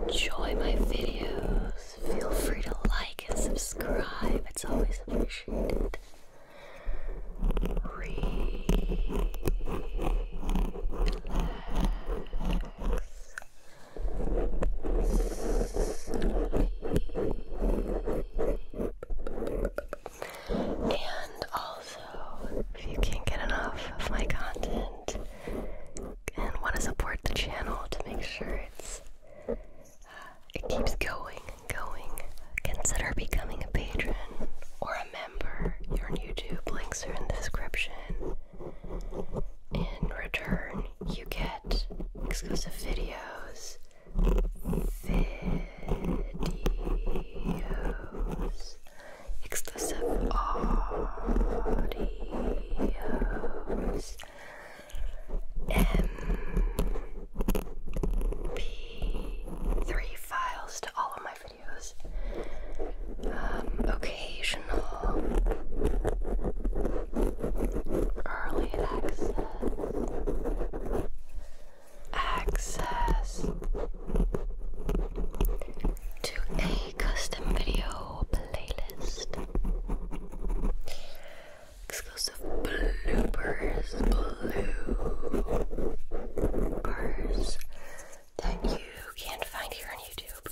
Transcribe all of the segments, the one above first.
enjoy my videos, feel free to like and subscribe. It's always appreciated. And also, if you can't get enough of my content and want to support the channel to make sure it keeps going and going, consider becoming a patron or a member here on YouTube. Links are in the description. In return, you get exclusive videos, exclusive audios, MP3 files to all of my videos, occasional early access to a custom video playlist, exclusive bloopers that you can't find here on YouTube,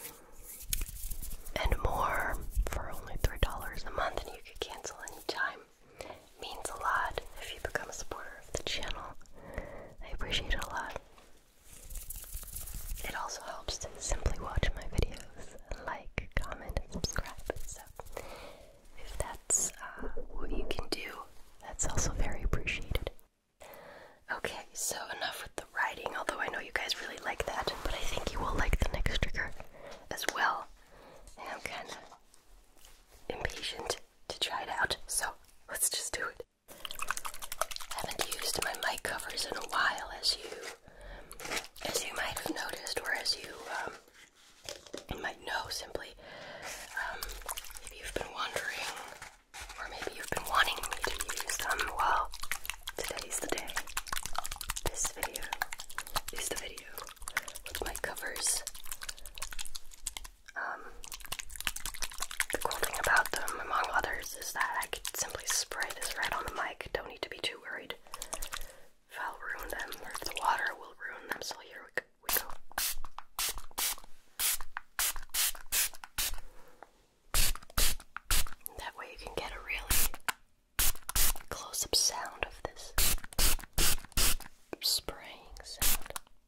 and more for only $3 a month, and you can cancel anytime. Means a lot if you become a supporter of the channel. I appreciate it a lot. It also helps to simply watch my videos, like, comment, and subscribe. So if that's what you can do, that's also very appreciated. Okay, so enough with the writing, although I know you guys really like that, but I think you will like the next trigger as well. And I'm kind of impatient to try it out, so let's just do it. I haven't used my mic covers in a while, as you might have noticed, or as you might know simply. If you've been wondering, or maybe you've been wanting me to use them, well, today's the day. This video is the video with mic covers. The cool thing about them, among others, is that I could simply spray this right on the mic. Don't need to be too worried if I'll ruin them, or if the water will ruin them. So here we go. That way you can get a really close-up sound of this spraying sound.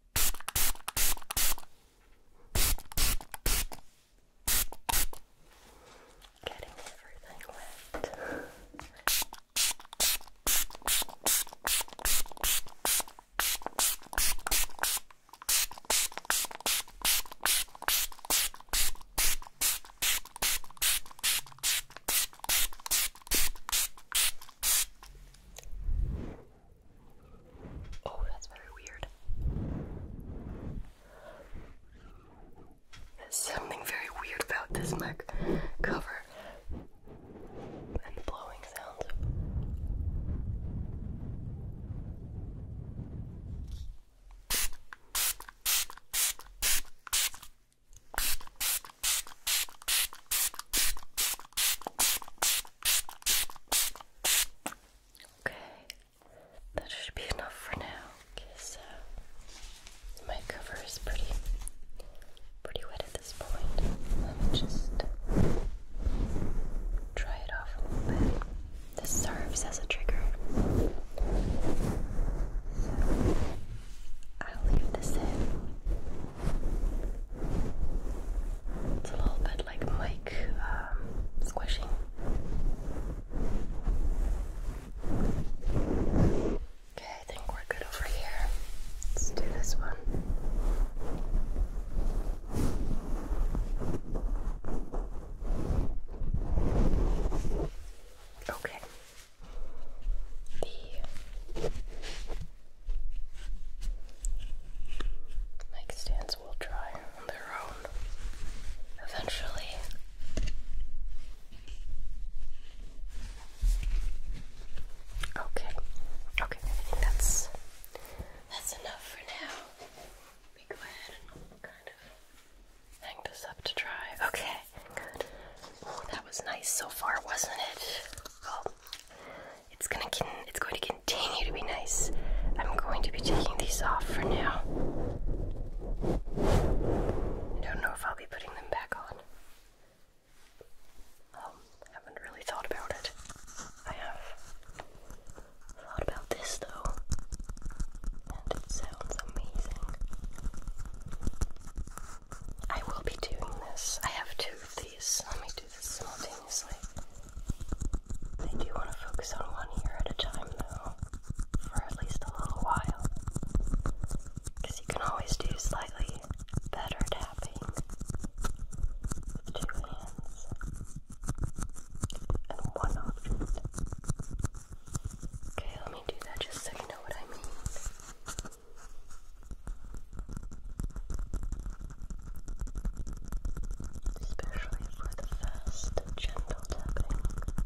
Getting everything wet. Oh, that's very weird. There's something very weird about this mic cover and the blowing sounds. Okay, that should be enough for now, because my cover is pretty wet at this point. Let me just dry it off a little bit. This serves as a trigger, so I'll leave this in. It's a little bit like mic squishing. Okay, I think we're good over here. Let's do this one. Okay. The mic stands will dry on their own eventually. wasn't it? Well, it's going to continue to be nice. I'm going to be taking these off for now. I don't know if I'll be putting them back on. Haven't really thought about it. I have thought about this though, and it sounds amazing. I will be doing this. I have two of these. Let me do this simultaneously. I do want to focus on one ear at a time though, for at least a little while, because you can always do slightly better tapping with two hands and one object. Okay, let me do that just so you know what I mean. Especially for the fast, gentle tapping.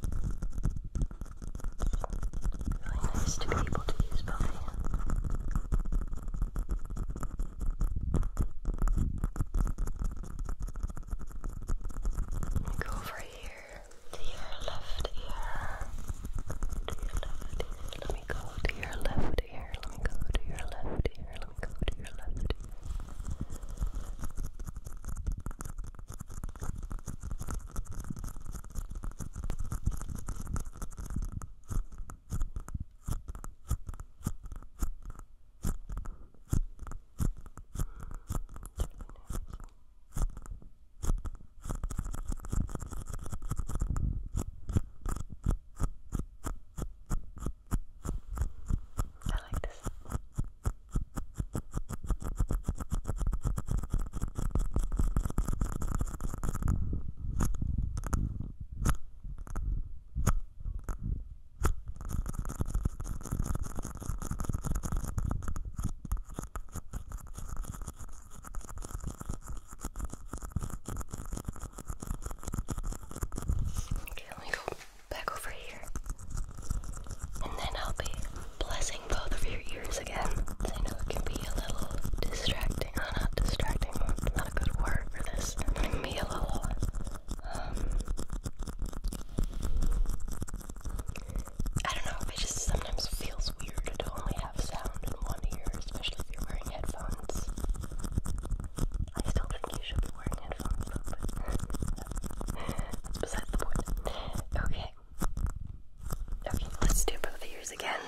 It's really nice to be able to use both hands. Let me go over here to your left ear. To your left ear. Let me go to your left ear. Let me go to your left ear. Let me go to your left ear. I like this. Okay, let me go back over here. And then I'll be blessing both of your ears again. I know it can be a little distracting. Oh, not distracting. Not a good word for this. It can be a little, I don't know. It just sometimes feels weird to only have sound in one ear, especially if you're wearing headphones. I still think you should be wearing headphones though, but that's besides the point. Okay. Okay, let's do both ears again.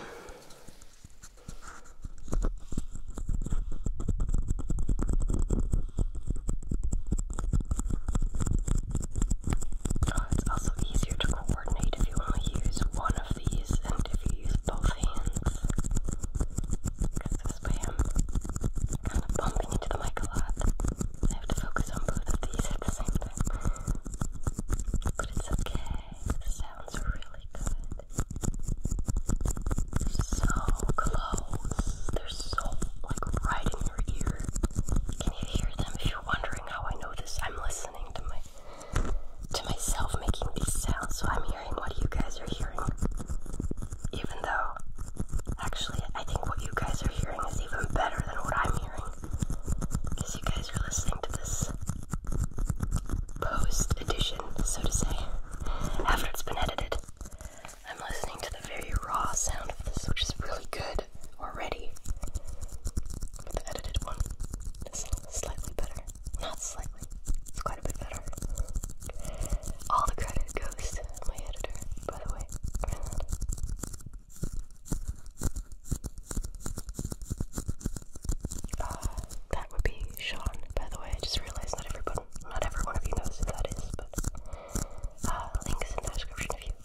Oh, it's also easier to coordinate if you only use one of these and if you use both hands. Because this way I'm kind of bumping into the mic a lot. I have to focus on both of these at the same time. But it's okay. The sounds are really good. They're so close. They're so, like, right in your ear. Can you hear them? If you're wondering how I know this, I'm listening to myself making these sounds, so I'm hearing what you guys are hearing. Even though, actually, I think what you guys are hearing is even better than what I'm hearing. Because you guys are listening to this post-edition, so to say, after it's been edited. I'm listening to the very raw sound of this, which is really good already. But the edited one is slightly better. Not slightly, it's quite a bit better. All the credit goes to my editor, by the way. That would be Sean, by the way. I just realized not every one of you knows who that is, but links in the description if you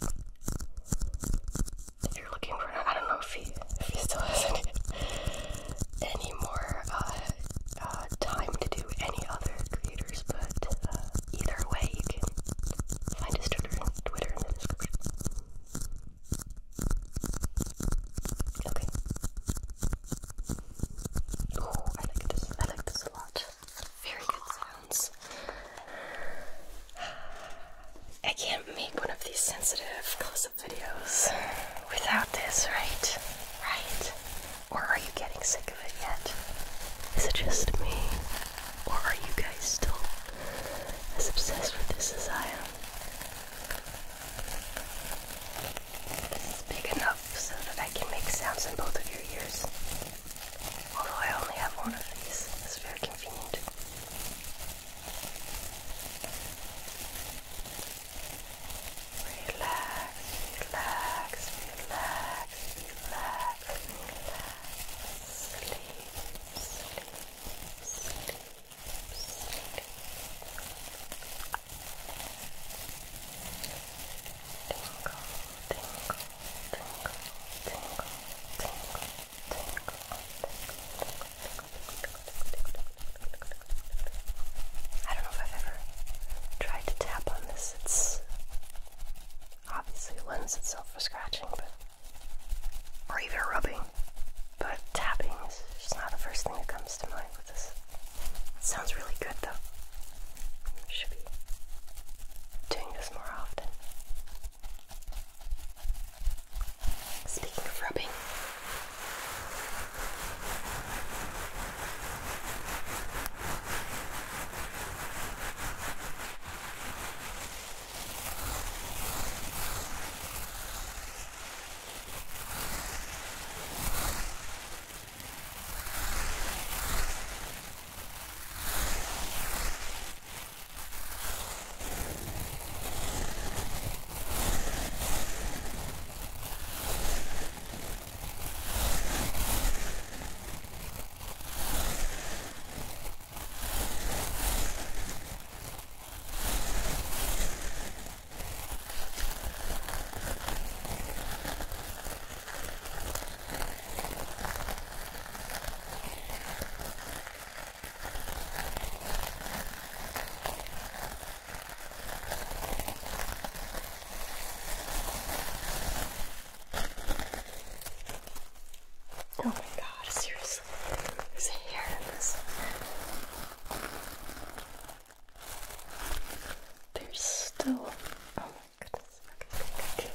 So, oh my goodness, okay.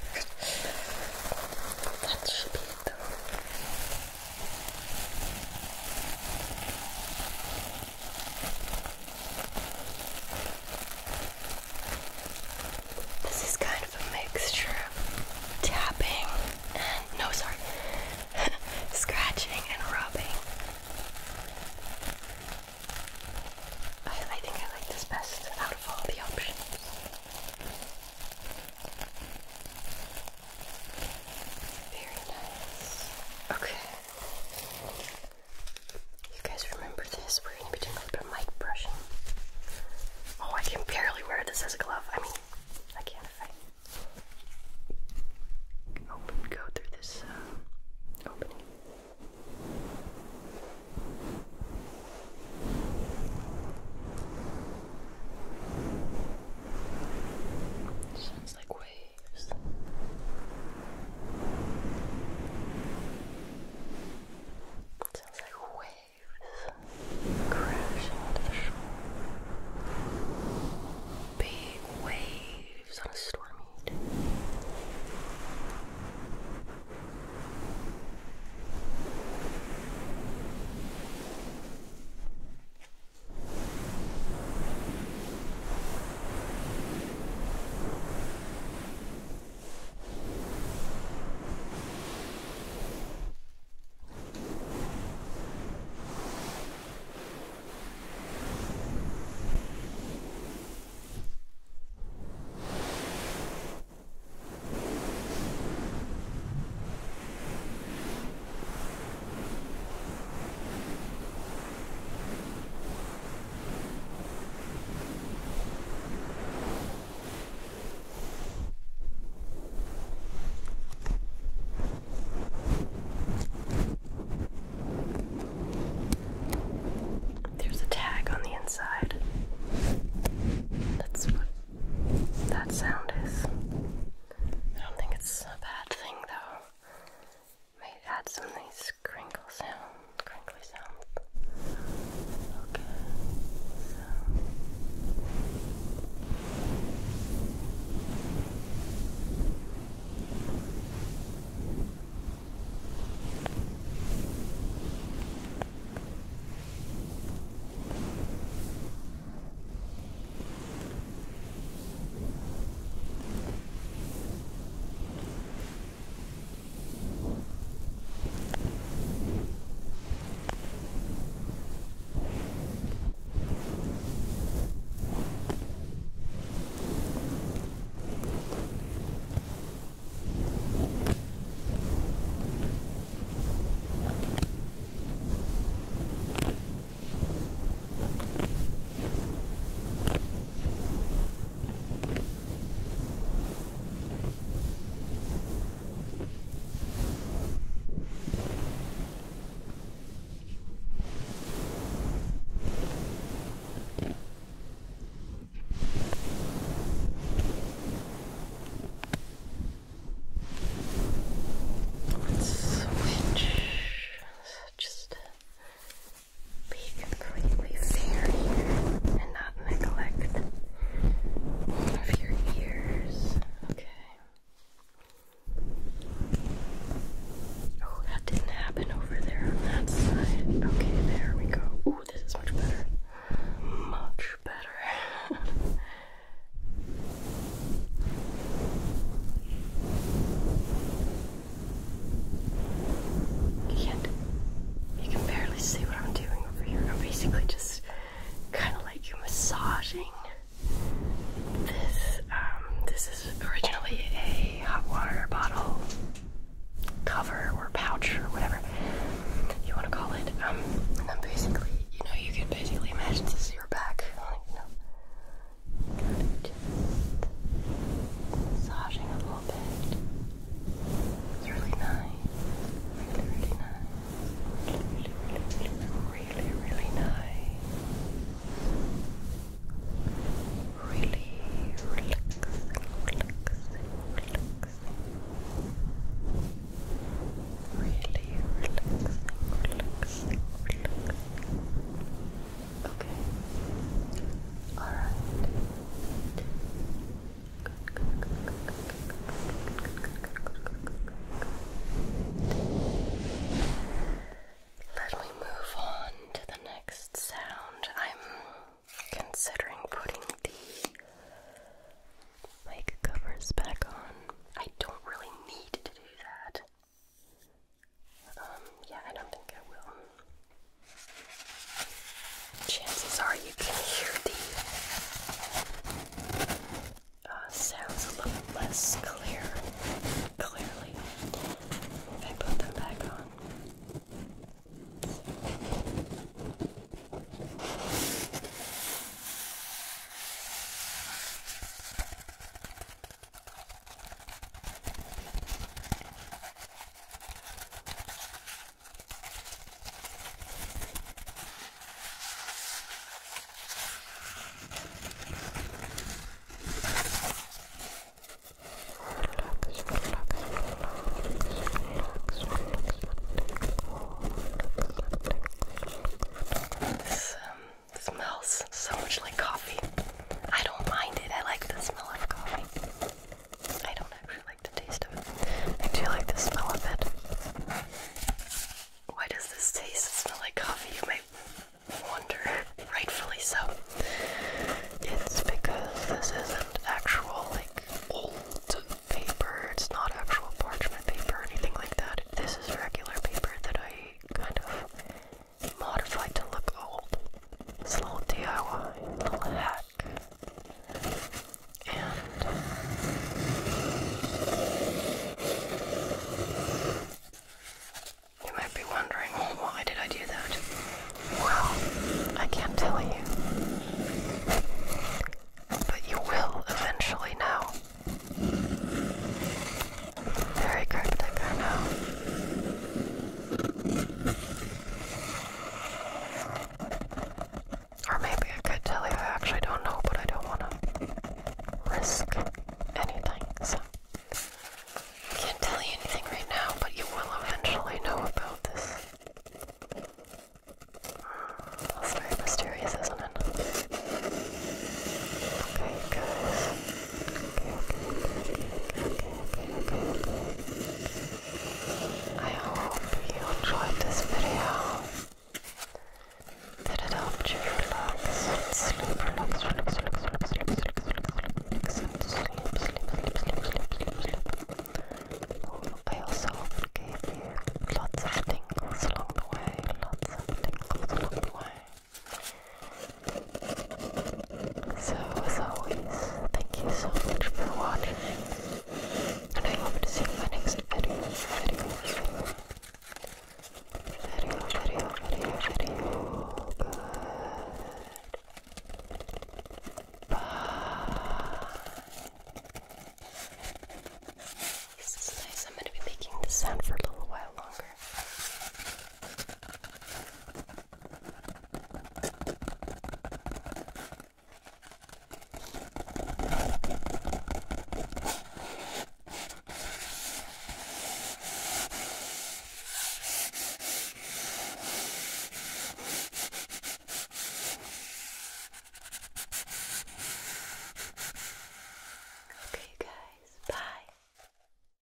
That should be it though. This is kind of a mixture of tapping and, no, sorry, scratching and rubbing. I think I like this best out of all the options. Very nice. Okay. You guys remember this? We're going to be doing a little bit of mic brushing. Oh, I can barely wear this as a glove. I mean, I can't if I go through this opening. Sounds like waves. Sounds like waves crashing onto the shore. Big waves on a stormy day. There's a tag on the inside. That's what that sound is. I don't think it's a bad thing though. Might add some nice crinkly sound. Okay, so just be completely fair here and not neglect one of your ears. Okay. Oh, that didn't happen over there on that side. Okay, there we go. Ooh, this is much better. Much better. You can barely see what I'm doing over here. I'm basically just kind of like massaging this. This is